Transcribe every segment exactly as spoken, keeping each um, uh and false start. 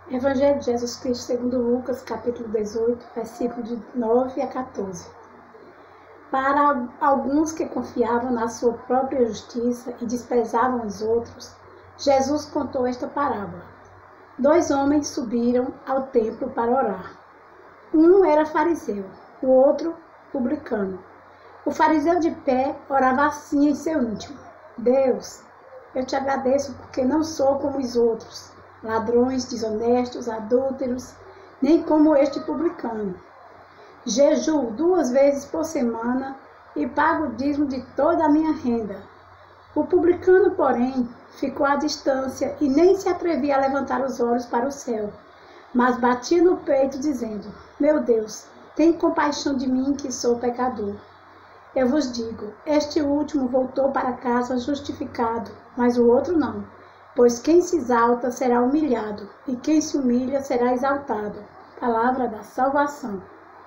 Evangelho de Jesus Cristo segundo Lucas, capítulo dezoito, versículo de nove a quatorze. Para alguns que confiavam na sua própria justiça e desprezavam os outros, Jesus contou esta parábola. Dois homens subiram ao templo para orar. Um era fariseu, o outro publicano. O fariseu de pé orava assim em seu íntimo: Deus, eu te agradeço porque não sou como os outros, ladrões, desonestos, adúlteros, nem como este publicano. Jejuo duas vezes por semana e pago o dízimo de toda a minha renda. O publicano, porém, ficou à distância e nem se atrevia a levantar os olhos para o céu, mas batia no peito, dizendo: Meu Deus, tem compaixão de mim, que sou pecador. Eu vos digo, este último voltou para casa justificado, mas o outro não. Pois quem se exalta será humilhado, e quem se humilha será exaltado. Palavra da salvação.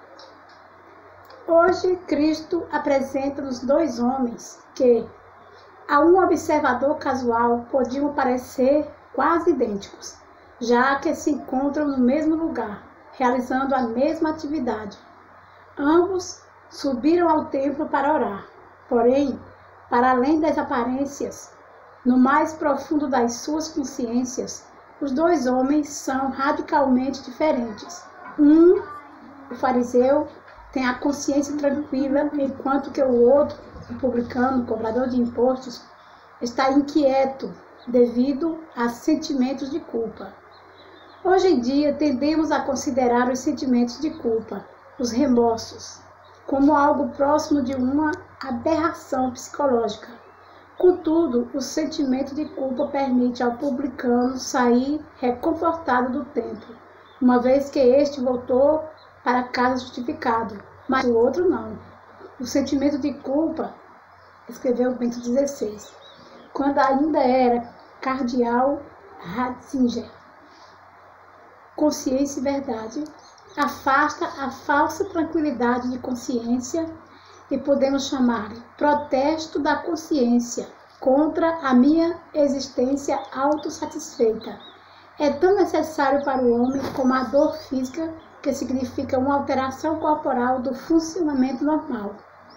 Hoje, Cristo apresenta-nos dois homens que, a um observador casual, podiam parecer quase idênticos, já que se encontram no mesmo lugar, realizando a mesma atividade. Ambos subiram ao templo para orar. Porém, para além das aparências, no mais profundo das suas consciências, os dois homens são radicalmente diferentes. Um, o fariseu, tem a consciência tranquila, enquanto que o outro, o publicano, cobrador de impostos, está inquieto devido a sentimentos de culpa. Hoje em dia, tendemos a considerar os sentimentos de culpa, os remorsos, como algo próximo de uma aberração psicológica. Contudo, o sentimento de culpa permite ao publicano sair reconfortado do templo, uma vez que este voltou para casa justificado, mas o outro não. O sentimento de culpa, escreveu Bento dezesseis, quando ainda era cardeal Ratzinger. Consciência e verdade afasta a falsa tranquilidade de consciência e podemos chamar protesto da consciência contra a minha existência autossatisfeita. É tão necessário para o homem como a dor física, que significa uma alteração corporal do funcionamento normal.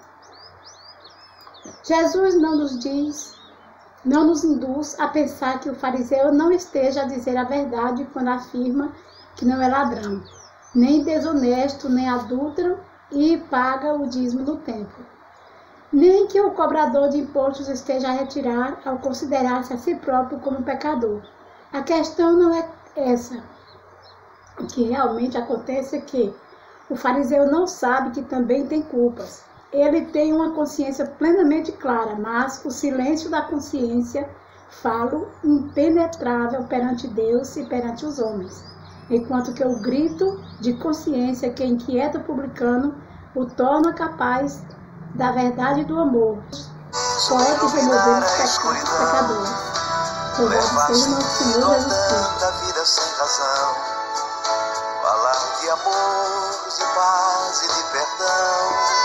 Jesus não nos diz, não nos induz a pensar que o fariseu não esteja a dizer a verdade quando afirma que não é ladrão, nem desonesto, nem adúltero e paga o dízimo do templo. Nem que o cobrador de impostos esteja a retirar ao considerar-se a si próprio como pecador. A questão não é essa. O que realmente acontece é que o fariseu não sabe que também tem culpas. Ele tem uma consciência plenamente clara, mas o silêncio da consciência fala impenetrável perante Deus e perante os homens, enquanto que o grito de consciência que inquieta o publicano o torna capaz da verdade e do amor. Pode remover os pecados dos pecadores. Louvado seja nosso Senhor Jesus Cristo. Falar de amor, de paz e de perdão.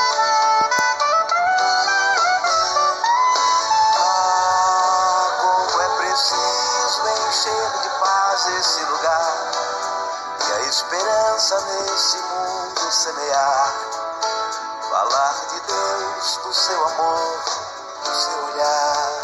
Ah, como é preciso encher de paz esse lugar e a esperança nesse mundo semear. Falar de Deus, do seu amor, do seu olhar.